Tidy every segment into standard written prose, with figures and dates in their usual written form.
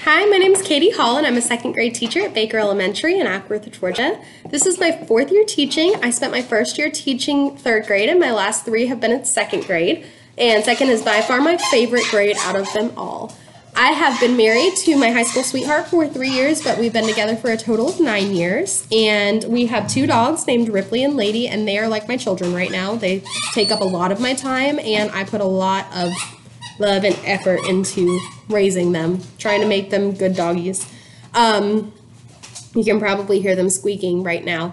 Hi, my name is Katie Hall, and I'm a second grade teacher at Baker Elementary in Ackworth, Georgia. This is my 4th year teaching. I spent my first year teaching 3rd grade, and my last 3 have been in 2nd grade. And 2nd is by far my favorite grade out of them all. I have been married to my high school sweetheart for 3 years, but we've been together for a total of 9 years. And we have 2 dogs named Ripley and Lady, and they are like my children right now. They take up a lot of my time, and I put a lot of love and effort into raising them, trying to make them good doggies. You can probably hear them squeaking right now.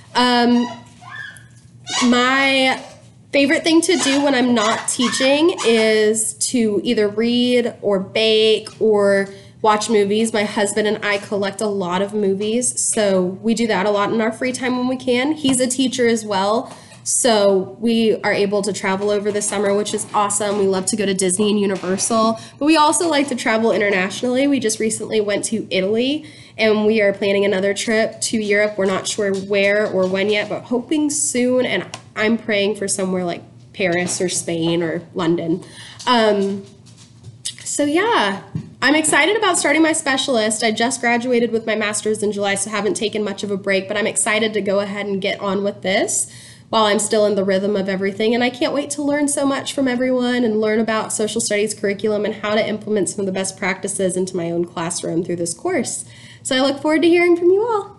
My favorite thing to do when I'm not teaching is to either read or bake or watch movies. My husband and I collect a lot of movies, so we do that a lot in our free time when we can. He's a teacher as well, so we are able to travel over the summer, which is awesome. We love to go to Disney and Universal, but we also like to travel internationally. We just recently went to Italy, and we are planning another trip to Europe. We're not sure where or when yet, but hoping soon, and I'm praying for somewhere like Paris or Spain or London. So yeah, I'm excited about starting my specialist. I just graduated with my master's in July, so haven't taken much of a break, but I'm excited to go ahead and get on with this while I'm still in the rhythm of everything. And I can't wait to learn so much from everyone and learn about social studies curriculum and how to implement some of the best practices into my own classroom through this course. So I look forward to hearing from you all.